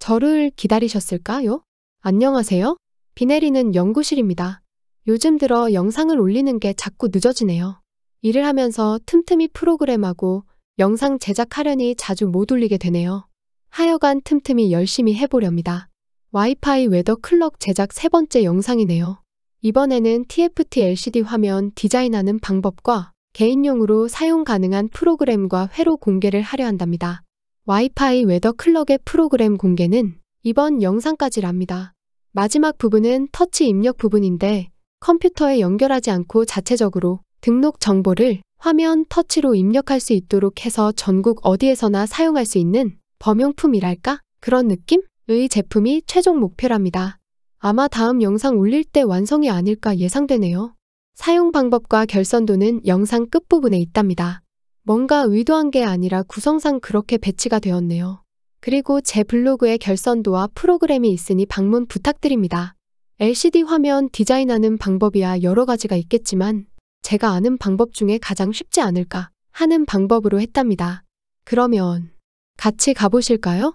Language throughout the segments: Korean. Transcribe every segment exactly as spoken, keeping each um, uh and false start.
저를 기다리셨을까요? 안녕하세요. 비 내리는 연구실입니다. 요즘 들어 영상을 올리는 게 자꾸 늦어지네요. 일을 하면서 틈틈이 프로그램하고 영상 제작하려니 자주 못 올리게 되네요. 하여간 틈틈이 열심히 해보렵니다. 와이파이 웨더 클럭 제작 세 번째 영상이네요. 이번에는 티에프티 엘시디 화면 디자인하는 방법과 개인용으로 사용 가능한 프로그램과 회로 공개를 하려 한답니다. 와이파이 웨더 클럭의 프로그램 공개는 이번 영상까지랍니다. 마지막 부분은 터치 입력 부분인데 컴퓨터에 연결하지 않고 자체적으로 등록 정보를 화면 터치로 입력할 수 있도록 해서 전국 어디에서나 사용할 수 있는 범용품이랄까? 그런 느낌의 제품이 최종 목표랍니다. 아마 다음 영상 올릴 때 완성이 아닐까 예상되네요. 사용 방법과 결선도는 영상 끝부분에 있답니다. 뭔가 의도한 게 아니라 구성상 그렇게 배치가 되었네요. 그리고 제 블로그에 결선도와 프로그램이 있으니 방문 부탁드립니다. 엘시디 화면 디자인하는 방법이야 여러 가지가 있겠지만 제가 아는 방법 중에 가장 쉽지 않을까 하는 방법으로 했답니다. 그러면 같이 가보실까요?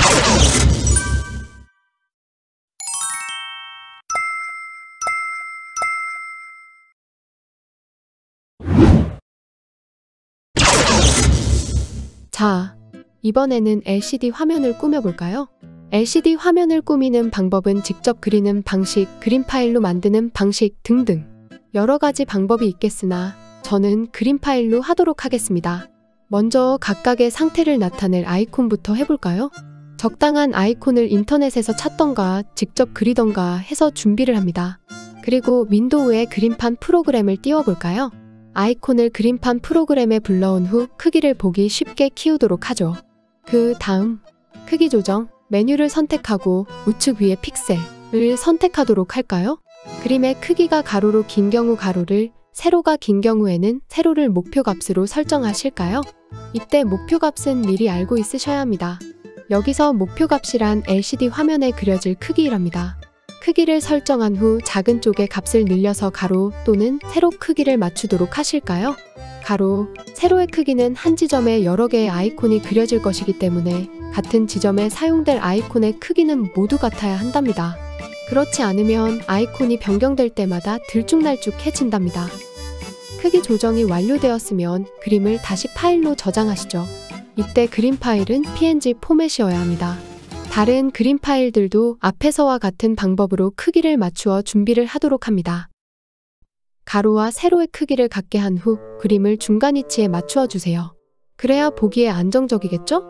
자, 이번에는 엘시디 화면을 꾸며볼까요? 엘시디 화면을 꾸미는 방법은 직접 그리는 방식, 그림 파일로 만드는 방식 등등 여러 가지 방법이 있겠으나 저는 그림 파일로 하도록 하겠습니다. 먼저 각각의 상태를 나타낼 아이콘부터 해볼까요? 적당한 아이콘을 인터넷에서 찾던가 직접 그리던가 해서 준비를 합니다. 그리고 윈도우에 그림판 프로그램을 띄워볼까요? 아이콘을 그림판 프로그램에 불러온 후 크기를 보기 쉽게 키우도록 하죠. 그 다음 크기 조정 메뉴를 선택하고 우측 위에 픽셀을 선택하도록 할까요? 그림의 크기가 가로로 긴 경우 가로를, 세로가 긴 경우에는 세로를 목표값으로 설정하실까요? 이때 목표값은 미리 알고 있으셔야 합니다. 여기서 목표값이란 엘시디 화면에 그려질 크기랍니다. 크기를 설정한 후 작은 쪽의 값을 늘려서 가로 또는 세로 크기를 맞추도록 하실까요? 가로, 세로의 크기는 한 지점에 여러 개의 아이콘이 그려질 것이기 때문에 같은 지점에 사용될 아이콘의 크기는 모두 같아야 한답니다. 그렇지 않으면 아이콘이 변경될 때마다 들쭉날쭉해진답니다. 크기 조정이 완료되었으면 그림을 다시 파일로 저장하시죠. 이때 그림 파일은 피엔지 포맷이어야 합니다. 다른 그림 파일들도 앞에서와 같은 방법으로 크기를 맞추어 준비를 하도록 합니다. 가로와 세로의 크기를 같게 한 후 그림을 중간 위치에 맞추어 주세요. 그래야 보기에 안정적이겠죠?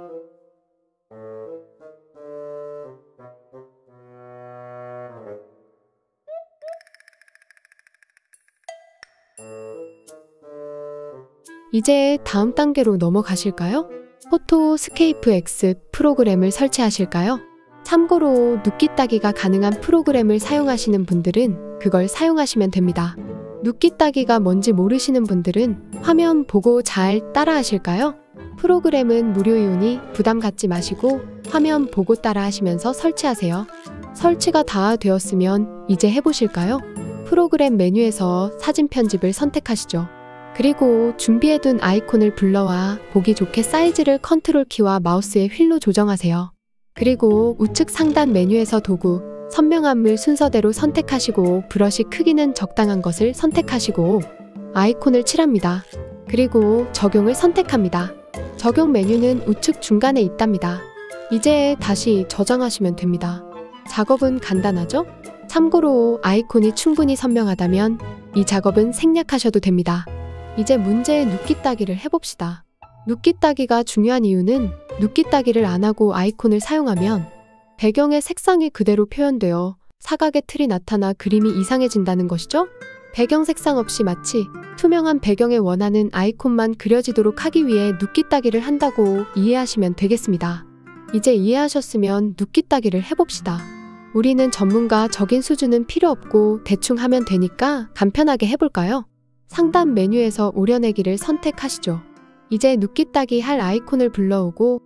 이제 다음 단계로 넘어가실까요? 포토스케이프 X 프로그램을 설치하실까요? 참고로 눕기 따기가 가능한 프로그램을 사용하시는 분들은 그걸 사용하시면 됩니다. 눕기 따기가 뭔지 모르시는 분들은 화면 보고 잘 따라 하실까요? 프로그램은 무료이오니 부담 갖지 마시고 화면 보고 따라 하시면서 설치하세요. 설치가 다 되었으면 이제 해보실까요? 프로그램 메뉴에서 사진 편집을 선택하시죠. 그리고 준비해둔 아이콘을 불러와 보기 좋게 사이즈를 컨트롤 키와 마우스의 휠로 조정하세요. 그리고 우측 상단 메뉴에서 도구, 선명함을 순서대로 선택하시고 브러쉬 크기는 적당한 것을 선택하시고 아이콘을 칠합니다. 그리고 적용을 선택합니다. 적용 메뉴는 우측 중간에 있답니다. 이제 다시 저장하시면 됩니다. 작업은 간단하죠? 참고로 아이콘이 충분히 선명하다면 이 작업은 생략하셔도 됩니다. 이제 문제의 눕기 따기를 해봅시다. 눕기 따기가 중요한 이유는 눕기 따기를 안 하고 아이콘을 사용하면 배경의 색상이 그대로 표현되어 사각의 틀이 나타나 그림이 이상해진다는 것이죠. 배경 색상 없이 마치 투명한 배경에 원하는 아이콘만 그려지도록 하기 위해 눕기 따기를 한다고 이해하시면 되겠습니다. 이제 이해하셨으면 눕기 따기를 해봅시다. 우리는 전문가적인 수준은 필요 없고 대충 하면 되니까 간편하게 해볼까요? 상단 메뉴에서 오려내기를 선택하시죠. 이제 눕기 따기 할 아이콘을 불러오고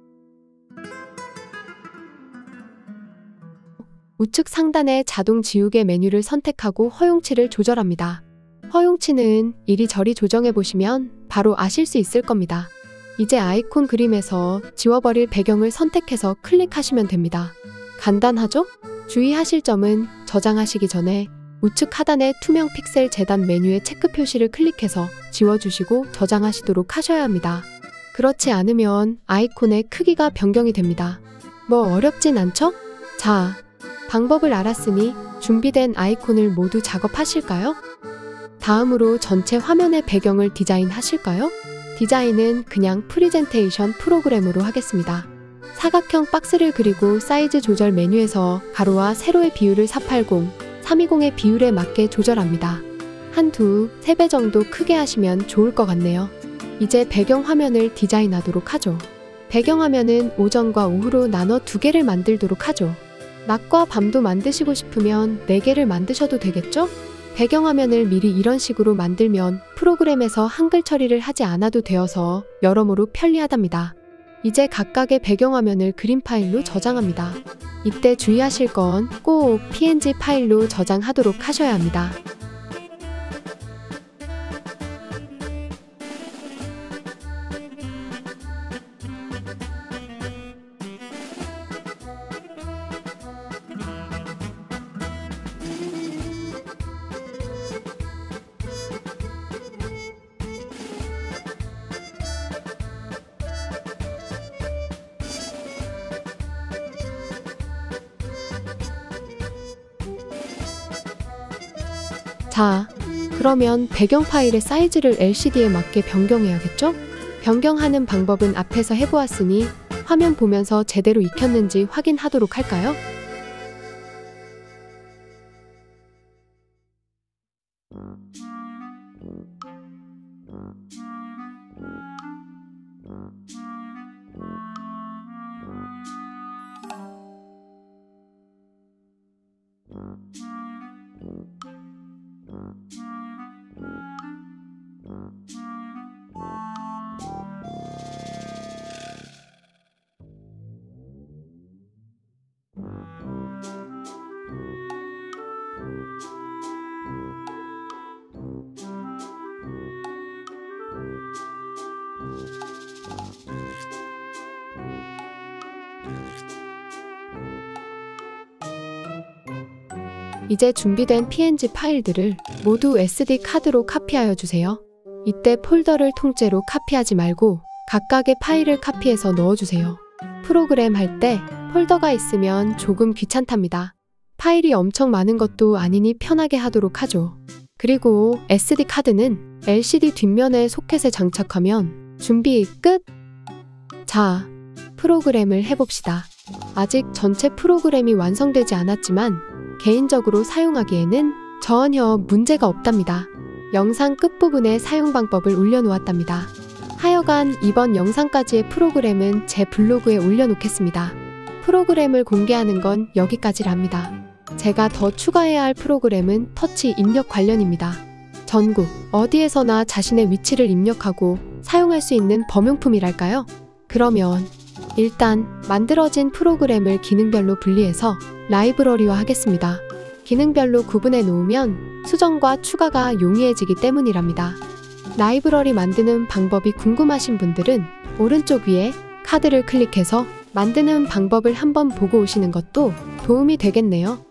우측 상단의 자동 지우개 메뉴를 선택하고 허용치를 조절합니다. 허용치는 이리저리 조정해보시면 바로 아실 수 있을 겁니다. 이제 아이콘 그림에서 지워버릴 배경을 선택해서 클릭하시면 됩니다. 간단하죠? 주의하실 점은 저장하시기 전에 우측 하단의 투명 픽셀 재단 메뉴의 체크 표시를 클릭해서 지워주시고 저장하시도록 하셔야 합니다. 그렇지 않으면 아이콘의 크기가 변경이 됩니다. 뭐 어렵진 않죠? 자, 방법을 알았으니 준비된 아이콘을 모두 작업하실까요? 다음으로 전체 화면의 배경을 디자인하실까요? 디자인은 그냥 프리젠테이션 프로그램으로 하겠습니다. 사각형 박스를 그리고 사이즈 조절 메뉴에서 가로와 세로의 비율을 사백팔십, 삼백이십의 비율에 맞게 조절합니다. 한두, 세 배 정도 크게 하시면 좋을 것 같네요. 이제 배경 화면을 디자인하도록 하죠. 배경화면은 오전과 오후로 나눠 두 개를 만들도록 하죠. 낮과 밤도 만드시고 싶으면 네 개를 만드셔도 되겠죠? 배경화면을 미리 이런 식으로 만들면 프로그램에서 한글 처리를 하지 않아도 되어서 여러모로 편리하답니다. 이제 각각의 배경화면을 그림 파일로 저장합니다. 이때 주의하실 건 꼭 피엔지 파일로 저장하도록 하셔야 합니다. 자, 그러면 배경 파일의 사이즈를 엘시디에 맞게 변경해야겠죠? 변경하는 방법은 앞에서 해보았으니 화면 보면서 제대로 익혔는지 확인하도록 할까요? 이제 준비된 피엔지 파일들을 모두 에스디 카드로 카피하여 주세요. 이때 폴더를 통째로 카피하지 말고 각각의 파일을 카피해서 넣어주세요. 프로그램 할 때 폴더가 있으면 조금 귀찮답니다. 파일이 엄청 많은 것도 아니니 편하게 하도록 하죠. 그리고 에스디 카드는 엘시디 뒷면에 소켓에 장착하면 준비 끝! 자, 프로그램을 해봅시다. 아직 전체 프로그램이 완성되지 않았지만 개인적으로 사용하기에는 전혀 문제가 없답니다. 영상 끝부분에 사용 방법을 올려놓았답니다. 하여간 이번 영상까지의 프로그램은 제 블로그에 올려놓겠습니다. 프로그램을 공개하는 건 여기까지랍니다. 제가 더 추가해야 할 프로그램은 터치 입력 관련입니다. 전국 어디에서나 자신의 위치를 입력하고 사용할 수 있는 범용품이랄까요? 그러면 일단 만들어진 프로그램을 기능별로 분리해서 라이브러리화 하겠습니다. 기능별로 구분해 놓으면 수정과 추가가 용이해지기 때문이랍니다. 라이브러리 만드는 방법이 궁금하신 분들은 오른쪽 위에 카드를 클릭해서 만드는 방법을 한번 보고 오시는 것도 도움이 되겠네요.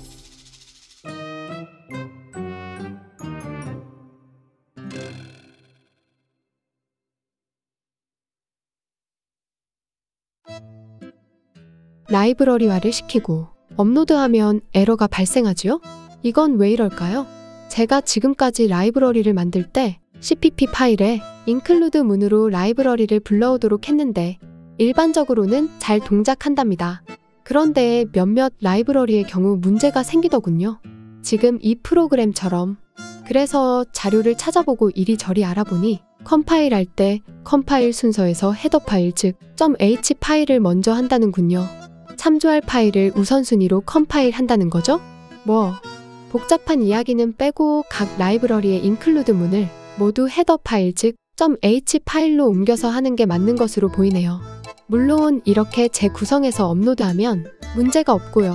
라이브러리화를 시키고 업로드하면 에러가 발생하지요? 이건 왜 이럴까요? 제가 지금까지 라이브러리를 만들 때 씨피피 파일에 include 문으로 라이브러리를 불러오도록 했는데 일반적으로는 잘 동작한답니다. 그런데 몇몇 라이브러리의 경우 문제가 생기더군요. 지금 이 프로그램처럼. 그래서 자료를 찾아보고 이리저리 알아보니 컴파일할 때 컴파일 순서에서 헤더 파일 즉 .h 파일을 먼저 한다는군요. 참조할 파일을 우선순위로 컴파일 한다는 거죠? 뭐 복잡한 이야기는 빼고 각 라이브러리의 include 문을 모두 헤더 파일 즉 .h 파일로 옮겨서 하는 게 맞는 것으로 보이네요. 물론 이렇게 재구성해서 업로드하면 문제가 없고요.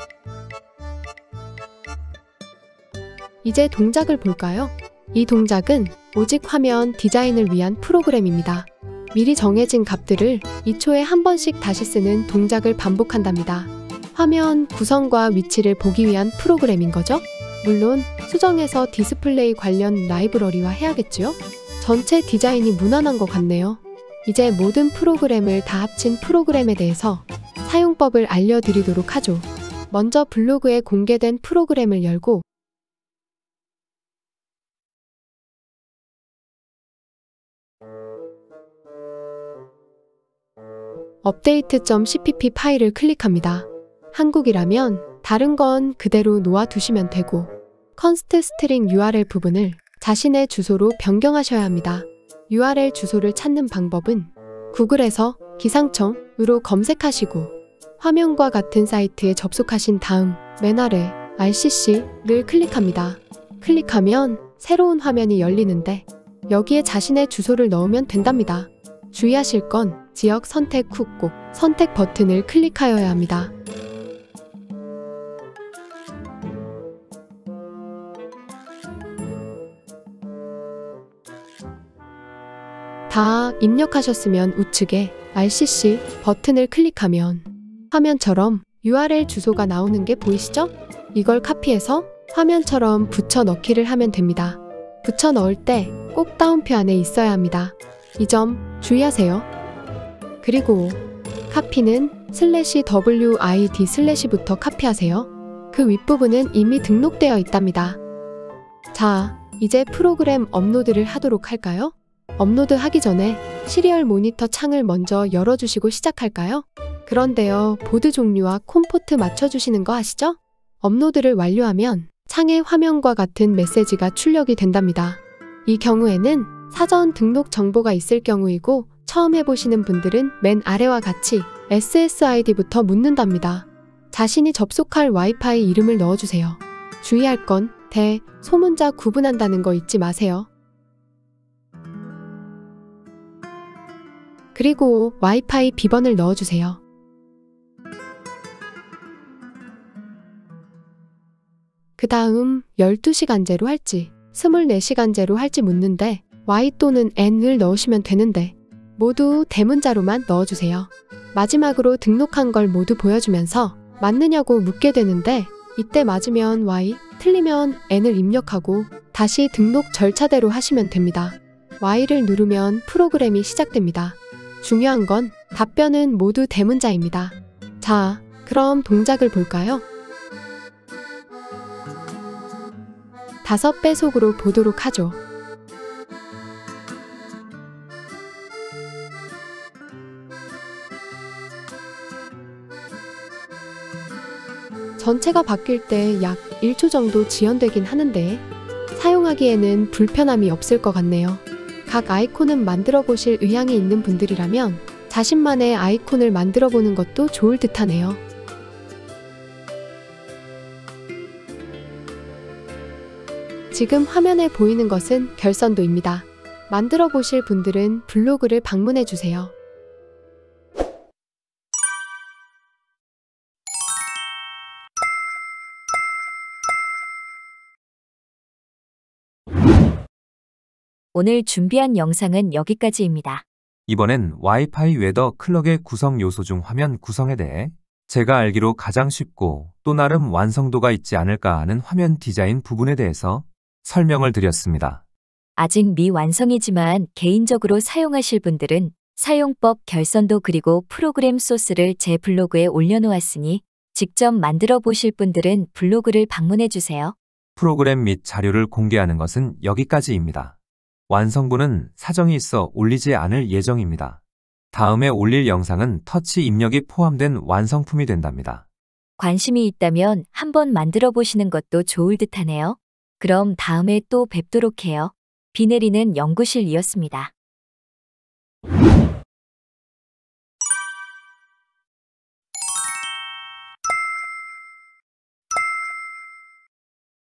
이제 동작을 볼까요? 이 동작은 오직 화면 디자인을 위한 프로그램입니다. 미리 정해진 값들을 이 초에 한 번씩 다시 쓰는 동작을 반복한답니다. 화면 구성과 위치를 보기 위한 프로그램인 거죠? 물론 수정해서 디스플레이 관련 라이브러리화 해야겠지요? 전체 디자인이 무난한 것 같네요. 이제 모든 프로그램을 다 합친 프로그램에 대해서 사용법을 알려드리도록 하죠. 먼저 블로그에 공개된 프로그램을 열고 업데이트.cpp 파일을 클릭합니다. 한국이라면 다른 건 그대로 놓아두시면 되고 컨스트 스트링 유알엘 부분을 자신의 주소로 변경하셔야 합니다. 유알엘 주소를 찾는 방법은 구글에서 기상청으로 검색하시고 화면과 같은 사이트에 접속하신 다음 맨 아래 알씨씨를 클릭합니다. 클릭하면 새로운 화면이 열리는데 여기에 자신의 주소를 넣으면 된답니다. 주의하실 건 지역 선택 후 꼭 선택 버튼을 클릭하여야 합니다. 다 입력하셨으면 우측에 알씨씨 버튼을 클릭하면 화면처럼 유알엘 주소가 나오는 게 보이시죠? 이걸 카피해서 화면처럼 붙여 넣기를 하면 됩니다. 붙여 넣을 때 꼭 따옴표 안에 있어야 합니다. 이 점 주의하세요. 그리고 카피는 슬래시 더블유아이디 슬래시부터 카피하세요. 그 윗부분은 이미 등록되어 있답니다. 자, 이제 프로그램 업로드를 하도록 할까요? 업로드 하기 전에 시리얼 모니터 창을 먼저 열어주시고 시작할까요? 그런데요, 보드 종류와 콤포트 맞춰주시는 거 아시죠? 업로드를 완료하면 창에 화면과 같은 메시지가 출력이 된답니다. 이 경우에는 사전 등록 정보가 있을 경우이고 처음 해보시는 분들은 맨 아래와 같이 에스에스아이디부터 묻는답니다. 자신이 접속할 와이파이 이름을 넣어주세요. 주의할 건 대, 소문자 구분한다는 거 잊지 마세요. 그리고 와이파이 비번을 넣어주세요. 그 다음 열두 시간제로 할지 이십사 시간제로 할지 묻는데 Y 또는 N을 넣으시면 되는데 모두 대문자로만 넣어주세요. 마지막으로 등록한 걸 모두 보여주면서 맞느냐고 묻게 되는데 이때 맞으면 Y, 틀리면 N을 입력하고 다시 등록 절차대로 하시면 됩니다. Y를 누르면 프로그램이 시작됩니다. 중요한 건 답변은 모두 대문자입니다. 자, 그럼 동작을 볼까요? 다섯 배속으로 보도록 하죠. 전체가 바뀔 때 약 일 초 정도 지연되긴 하는데 사용하기에는 불편함이 없을 것 같네요. 각 아이콘은 만들어 보실 의향이 있는 분들이라면 자신만의 아이콘을 만들어 보는 것도 좋을 듯하네요. 지금 화면에 보이는 것은 결선도입니다. 만들어 보실 분들은 블로그를 방문해 주세요. 오늘 준비한 영상은 여기까지입니다. 이번엔 와이파이 웨더 클럭의 구성 요소 중 화면 구성에 대해 제가 알기로 가장 쉽고 또 나름 완성도가 있지 않을까 하는 화면 디자인 부분에 대해서 설명을 드렸습니다. 아직 미완성이지만 개인적으로 사용하실 분들은 사용법, 결선도 그리고 프로그램 소스를 제 블로그에 올려놓았으니 직접 만들어 보실 분들은 블로그를 방문해 주세요. 프로그램 및 자료를 공개하는 것은 여기까지입니다. 완성본은 사정이 있어 올리지 않을 예정입니다. 다음에 올릴 영상은 터치 입력이 포함된 완성품이 된답니다. 관심이 있다면 한번 만들어 보시는 것도 좋을 듯하네요. 그럼 다음에 또 뵙도록 해요. 비 내리는 연구실이었습니다.